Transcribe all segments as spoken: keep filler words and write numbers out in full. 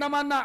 మొన్న మొన్న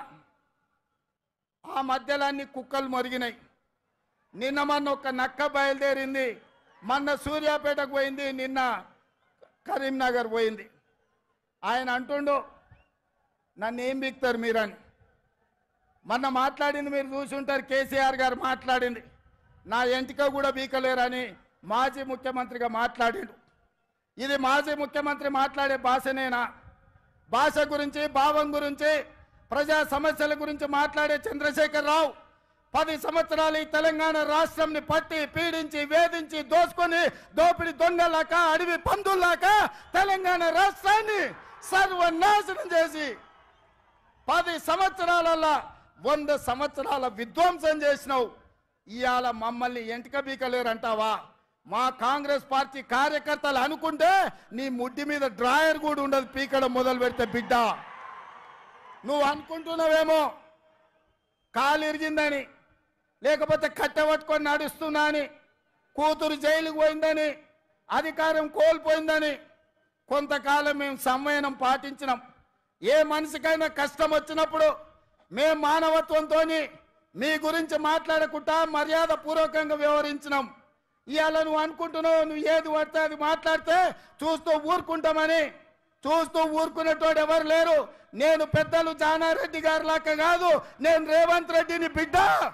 ఆ మధ్యలన్నీ కుక్కలు మొరిగినాయి. నిన్న మొన్న ఒక నక్క బయలుదేరింది, మొన్న సూర్యాపేటకు పోయింది, నిన్న కరీంనగర్ పోయింది. ఆయన అంటుండు నన్ను ఏం బిక్తారు మీరని. మొన్న మాట్లాడింది మీరు చూసి ఉంటారు, కేసీఆర్ గారు మాట్లాడింది, నా ఎంటిక కూడా బీకలేరని మాజీ ముఖ్యమంత్రిగా మాట్లాడిండు. ఇది మాజీ ముఖ్యమంత్రి మాట్లాడే భాషనేనా? భాష గురించి, భావం గురించి, ప్రజా సమస్యల గురించి మాట్లాడే చంద్రశేఖర్ రావు పది సంవత్సరాలు ఈ తెలంగాణ రాష్ట్రంని పట్టి పీడించి వేధించి దోసుకొని దోపిడి దొంగలాక అడవి పందుల్లాక తెలంగాణ రాష్ట్రాన్ని సర్వనాశనం చేసి పది సంవత్సరాలలో వంద సంవత్సరాల విధ్వంసం చేసినావు. ఇవాళ మమ్మల్ని ఎంటిక బీకలేరంటావా? మా కాంగ్రెస్ పార్టీ కార్యకర్తలు అనుకుంటే నీ ముడ్డి మీద డ్రాయర్ కూడా ఉండదు పీకడం మొదలు పెడితే. బిడ్డ నువ్వు అనుకుంటున్నావేమో కాలు ఇరిగిందని, లేకపోతే కట్టెపట్టుకొని నడుస్తున్నా అని, కూతురు జైలుకు పోయిందని, అధికారం కోల్పోయిందని. కొంతకాలం మేము సంయమనం పాటించినాం. ఏ మనిషికైనా కష్టం వచ్చినప్పుడు మేము మానవత్వంతో మీ గురించి మాట్లాడకుండా మర్యాద పూర్వకంగా వ్యవహరించినాం. ఇవాళ నువ్వు అనుకుంటున్నావు నువ్వు ఏది పడితే అది మాట్లాడితే చూస్తూ ఊరుకుంటామని. చూస్తూ ఊరుకునేటోడు ఎవరు లేరు. నేను పెద్దలు జానారెడ్డి గారి లాక్క కాదు, నేను రేవంత్ రెడ్డిని బిడ్డ.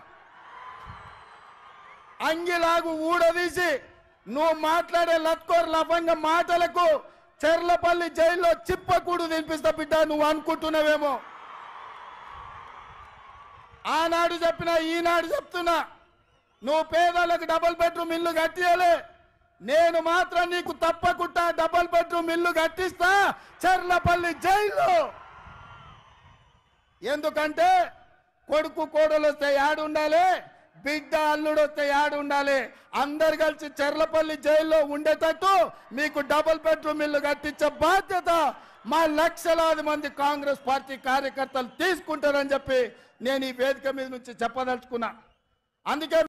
అంగిలాగు ఊడదీసి నువ్వు మాట్లాడే లత్కోర్ లఫంగ మాటలకు చెర్లపల్లి జైల్లో చిప్పకూడు తినిపిస్తా బిడ్డ. నువ్వు అనుకుంటున్నావేమో. ఆనాడు చెప్పినా ఈనాడు చెప్తున్నా, నువ్వు పేదలకు డబుల్ బెడ్రూమ్ ఇల్లు కట్టియలే, నేను మాత్రం నీకు తప్పకుండా డబుల్ బెడ్రూమ్ ఇల్లు కట్టిస్తా చెర్లపల్లి జైల్లో. ఎందుకంటే కొడుకు కోడలు వస్తే యాడు ఉండాలి, బిడ్డ అల్లుడు వస్తే యాడు ఉండాలి. అందరు కలిసి చెర్లపల్లి జైల్లో ఉండేటట్టు మీకు డబుల్ బెడ్రూమ్ ఇల్లు కట్టించే బాధ్యత మా లక్షలాది మంది కాంగ్రెస్ పార్టీ కార్యకర్తలు తీసుకుంటారని చెప్పి నేను ఈ వేదిక మీద నుంచి చెప్పదలుచుకున్నా. అందుకే